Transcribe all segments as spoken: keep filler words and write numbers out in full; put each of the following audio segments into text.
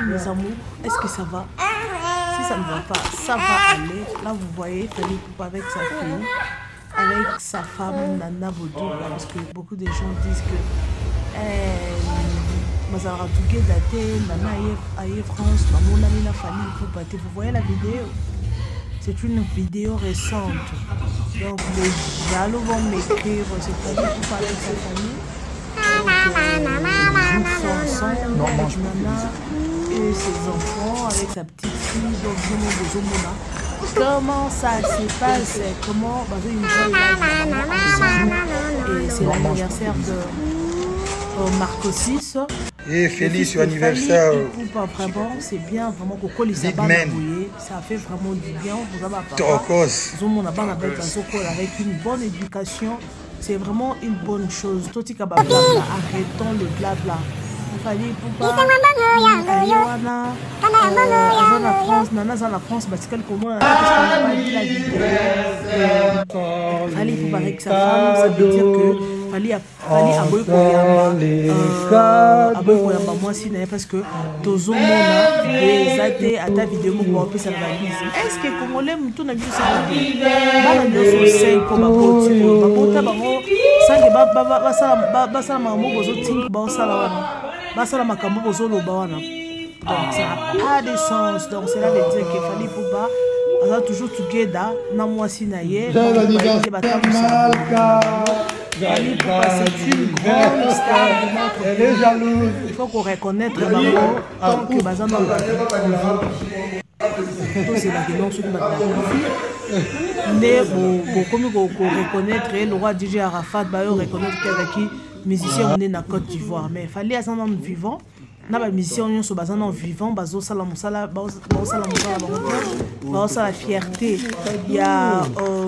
mes amours, est-ce que ça va? Si ça ne va pas, ça va aller. Là, vous voyez Fally Ipupa avec sa fille, avec sa femme Nana Bodou, parce que beaucoup de gens disent que Mazara Tougué daté, Nana Aïe France, Maman Nana Fally Ipupa. Vous voyez la vidéo? C'est une vidéo récente. Donc les jaloux vont m'écrire, c'est Fally Ipupa avec sa famille. Donc, euh, ils sont ensemble avec Nana et ses enfants, avec sa petite fille, donc comment ça se passe, comment et c'est l'anniversaire de euh, Marco six. Et Félix sur anniversaire. Vraiment, c'est bien, vraiment, Coco Lisabana, ça fait vraiment du bien. Vous avez avec une bonne éducation. C'est vraiment une bonne chose. Arrêtons le blabla. Fally Ipupa, Ayana, la France, Nana dans la France, parce qu'elle comment parce qu'on n'a pas dit la vidéo. Fally Ipupa avec sa femme, ça veut dire que Fally Fally Aboy Koyamba, Aboy Koyamba moi si parce que Tozo Mona des athées à ta vidéo pour plus ça va lise. Est-ce que Congolais tout n'a vu ça? Bana nyoso cinq pour ma boti, ma bota bango cinq ba ba ba ça ba ça ma mo bozo ting ba ça la wana. Basala makambo bozolo bawana. Donc ça n'a pas de sens. Donc c'est là de dire que Fally Ipupa on a toujours together na mwasi na ye. Fally Ipupa c'est une grande star de notre Elle est jalouse. Il faut qu'on reconnaisse vraiment tant que bazana on va c'est la question sur la mais bon comme on reconnaître le roi D J Arafat ba yo reconnaître qui musicien on est na Côte d'Ivoire mais fallait à un homme vivant na ba musicien on so bazana vivant bazo sala musala bazo sala musala bazo sala fierté il y a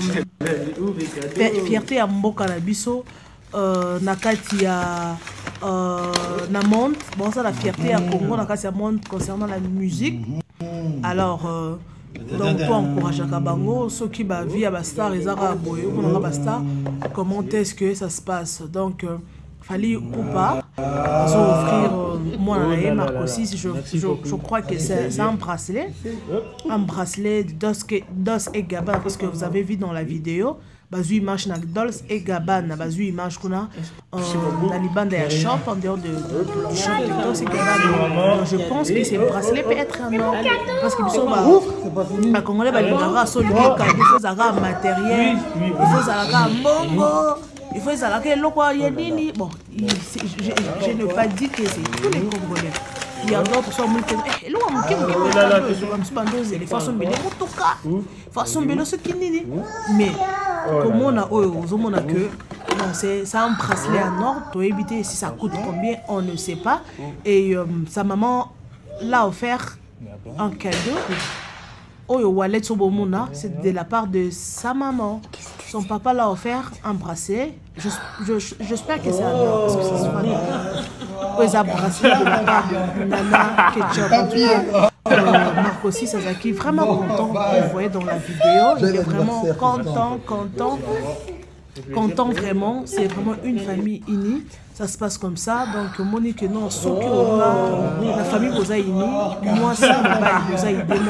fierté à mboka na biso na kati ya na monde bon ça la fierté à Congo na kati ya monde concernant la musique alors donc pour encourager Kabango ceux qui ba vie à bastar les arabes on a bastar comment est-ce que ça se passe donc Fally Ipupa offrir moi et Marco six je, je, je crois que c'est un bracelet un bracelet Dos et Gabbana parce que vous avez vu dans la vidéo bazu image na Dolce et Gabbana bazu image kuna na libanda ya shop en dehors de du shop de Dolce et Gabbana. Je pense que ce bracelet peut être un or parce que biso ba ba congolais ba lingara so lika il faut zara matériel il faut zara mbongo il faut zara que loko ya nini bon je, je, je ne pas dit que c'est tous les Congolais. Il y a d'autres personnes qui disent eh lo amke mo ko spandoze les façons belle motoka façon belle ce qui nini mais comment on a on a que non c'est ça un bracelet en or to éviter si ça coûte combien on ne sait pas et euh, sa maman l'a offert un cadeau oh wallet sobomona c'est de la part de sa maman. Son papa l'a offert un bracelet. J'espère que c'est un or parce que c'est souvent un bracelet de la part de Nana Ketchup. En tout cas, Marco six Sazaki vraiment content. Vous voyez dans la vidéo, il est vraiment content, content, content vraiment. C'est vraiment une famille unie. Ça se passe comme ça. Donc, Monique, non, ce qui la famille vous a unis, moi, ça, vous a aidé.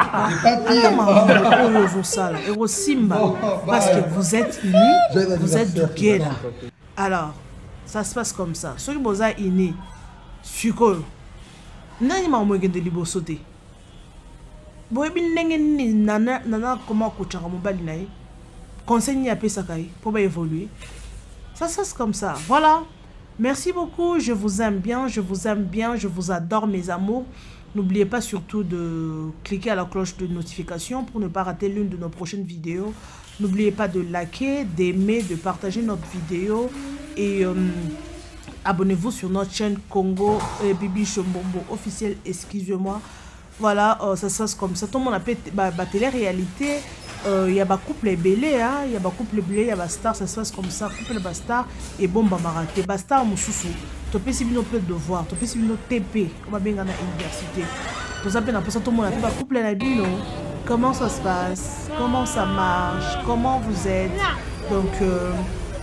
Moi, Simba, parce que vous êtes unis, vous êtes together. Alors, ça se passe comme ça. Ce qui vous a unis, Suko, nani m'a moins de libo sauter. Boy, nana, nana, comment coach à mobile naï, conseil à Pesakai pour évoluer. Ça se passe comme ça. Voilà. Merci beaucoup, je vous aime bien, je vous aime bien, je vous adore mes amours. N'oubliez pas surtout de cliquer à la cloche de notification pour ne pas rater l'une de nos prochaines vidéos. N'oubliez pas de liker, d'aimer, de partager notre vidéo et euh, abonnez-vous sur notre chaîne Congo euh, Bibi Chombombo officiel, excusez-moi. Voilà, euh, ça se passe comme ça. Tout le monde a bah, bah, télé-réalité. Il euh, y a des couples belés, il y a des couples belés, il y a des stars, ça se passe comme ça. Couple bastar et bon, bah, maraté. Bastar, mon chouchou. Tu peux si bien peu de devoirs, tu peux si bien T P, comme bien à l'université. Tu sais bien, tout le monde a fait couple à bino. Comment ça se passe? Comment ça marche? Comment vous êtes? Donc, euh,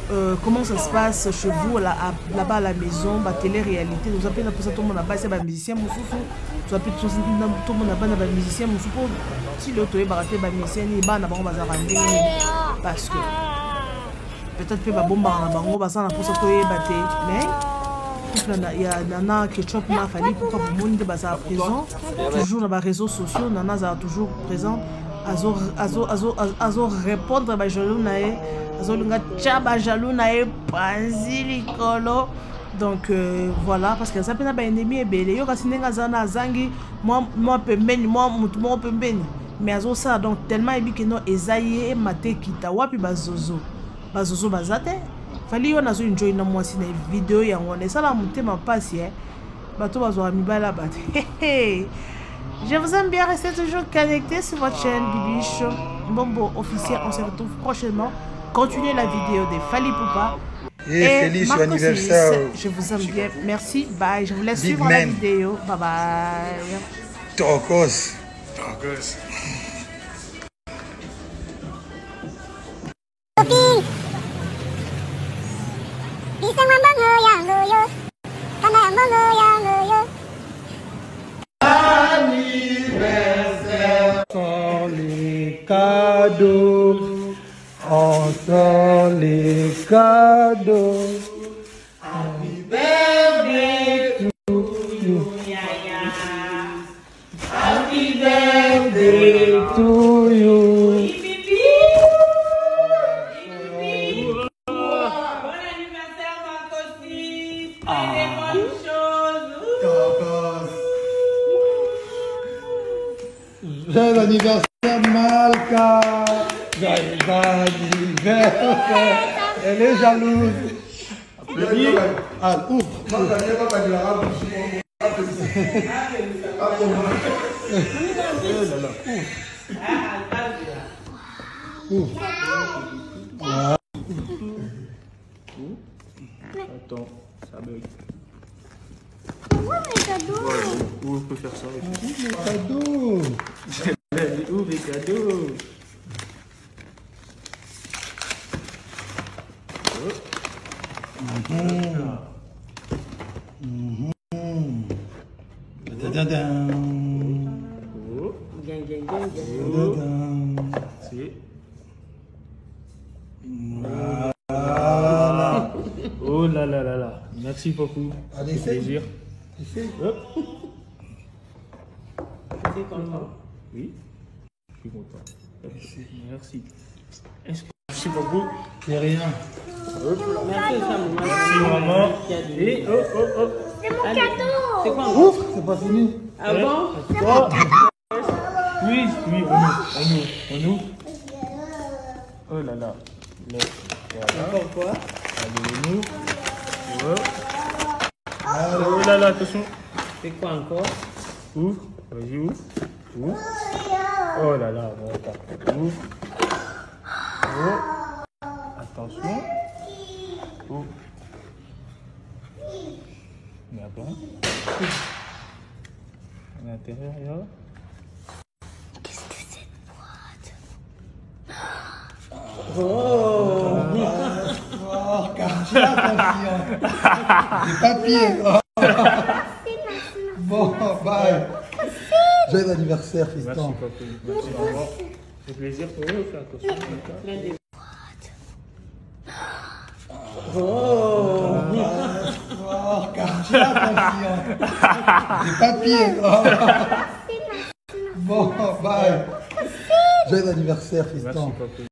euh, comment ça se passe chez vous là, là-bas à la maison, bah, télé-réalité. Nous appelons pour ça tout le monde là-bas, c'est des musiciens, mon soufou. Nous appelons tout le monde là-bas, des musiciens, mon soufou. Si l'autre est baraté, des musiciens, il va n'avoir pas bazarandé. Parce que peut-être que bah bomba en bango, bah ça n'a pas ça tout est batté. Mais il y a Nana Ketchup m'a fallu pour que le monde soit présent. Toujours dans les réseaux sociaux, Nana est toujours présent. Azo azo azo azo répondre à jaloux nae, azo lunga chaba jaloux nae panzi likolo. Donc euh, voilà, parce que ça peut être un ennemi et belé. Yo kasi nenga zana zangi moi moi pembeni moi mutu moi pembeni. Mais azo ça donc tellement ébi que non ezaye mate kita wapi bazozo bazozo bazate. Fali yo nazo enjoy na moi si na vidéo ya ngone ça la monter ma passe hein. Bato bazo amibala bat. Je vous aime bien, restez toujours connectés sur votre chaîne Bibiche Mbombo officiel. On se retrouve prochainement. Continuez la vidéo de Fally Ipupa. Et, et feliz anniversaire. Je vous aime bien. Merci. Bye. Je vous laisse Big suivre man. la vidéo. Bye bye. Trocos. Trocos. Sans les cadeaux, on sent les cadeaux. Happy birthday to you. Happy birthday to you. Bon anniversaire, Marcosi. Fais des bonnes choses. Joyeux anniversaire Malka. Joyeux anniversaire. Elle est jalouse. Ah, ouvre. Ouvre. Attends, ça bug. Ouvre les cadeaux. Où on peut faire ça avec Les cadeaux. Ouvre les cadeaux. C'est. Oh là là là là. Merci beaucoup. Allez, C'est plaisir. Hop. C'est content. Oui. Je suis content. Hop. Merci. Est-ce que merci beaucoup. C'est rien. Merci, Sam. Merci maman. Et oh oh oh. C'est mon cadeau. C'est quoi? Ouvre, c'est pas fini. Ah bon? Oh. Oui, oui, on ouvre, on ouvre, on ouvre. Oh là là. Là. Voilà. Pourquoi? Allez, on ouvre. Oh. Oh là là, attention. C'est quoi encore? Ouvre. Vas-y, ouvre. Ouvre. Oh là là, bon, attends. Ouvre. Oh. Attention. Ouvre. Mais attends. À l'intérieur, il y a. Qu'est-ce que c'est cette boîte? Oh! Oh, Kartia, attention. Des papiers. Oh. Bon, bye. Joyeux anniversaire, Merci, fiston. papa. Merci, maman. C'est plaisir pour eux, faire attention. Plein de oh! Oh, Kartia, attention. Des papiers. Oh. Bon, bye. Joyeux anniversaire, Merci, fiston. papa.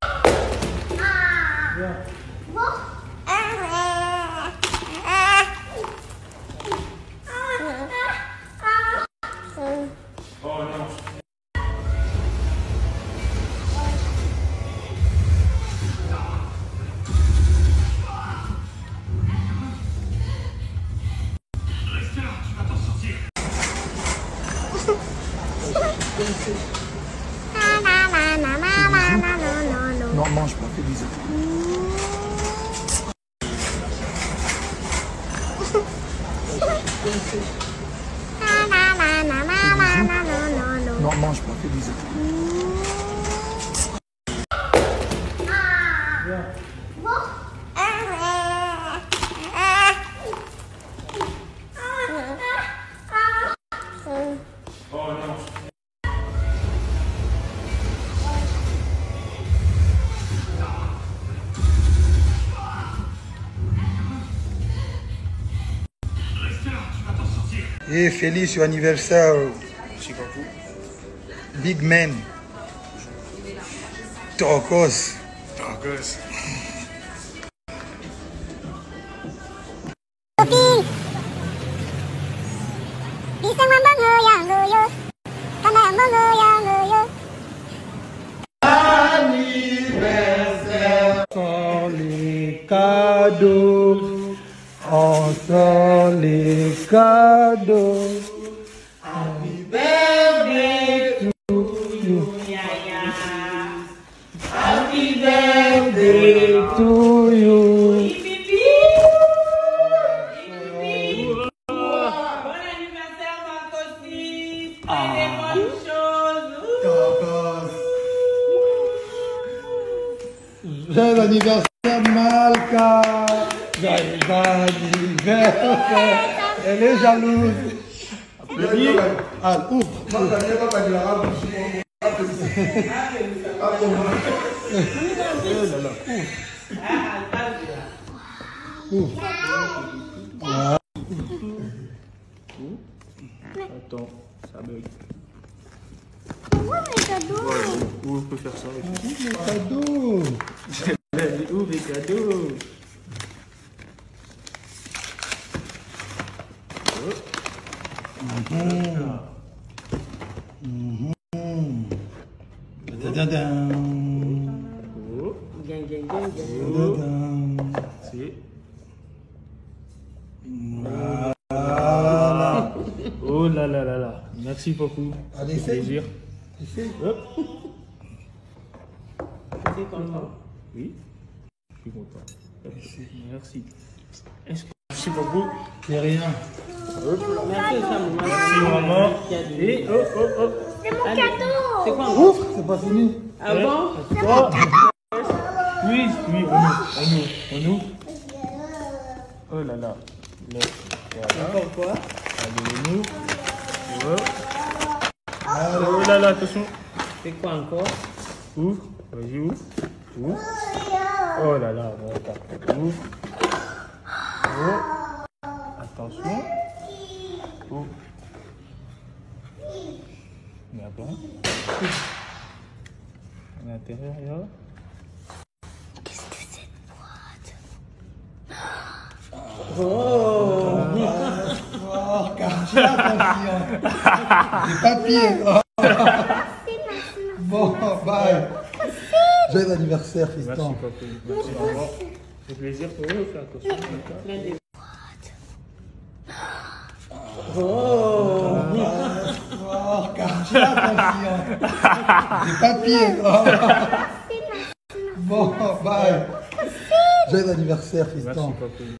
Non, mange pas, fais bisous. Non, mange pas, fais bisous. Bon. Et feliz anniversaire. Merci beaucoup. Big man. Tokos. Tokos. Anniversaire. On sort les cadeaux. On sort les cadeaux. Happy birthday to you. Happy birthday to you. Bon anniversaire, Marcos. Plein de bonnes choses. Joyeux anniversaire Malka. Joyeux anniversaire. Elle est jalouse. Ah, ouvre. Ouvre. Attends, ça bug. Ouvre les cadeaux. Où on peut faire ça? Les cadeaux. Ouvre les cadeaux. Gang, gang, gang, gang. C'est. Voilà. Oh là là là là. Merci beaucoup. Allez, C'est essaye. plaisir. Essaye. Hop. Tu es content? Oui. Je suis content. Merci. Est-ce que- Merci beaucoup. C'est rien. Merci, Sam. Merci maman. Et oh oh oh. C'est mon cadeau. C'est quoi? Ouvre, c'est pas fini. Ah bon? Oh. Oui, oui, on ouvre, on ouvre, on ouvre. Oh là là. Là. Voilà. Encore quoi? Allez, on ouvre. Oh. Oh là là, attention. C'est quoi encore? Ouvre. Vas-y, ouvre. Ouvre. Oh là là, bon, attends. Ouvre. Oh. Attention. Ouvre. Mais attends. À l'intérieur, là. Qu'est-ce que c'est une boîte? Oh, Cartier, attention. Des papiers. Oh. Bon, bye. Joyeux anniversaire, Merci, fiston. papa. Merci, maman. C'est plaisir pour eux, fais attention. Plein de Oh, Cartier, attention. Des papiers. Oh. Bon, bye. Joyeux anniversaire, Merci, fiston. papa.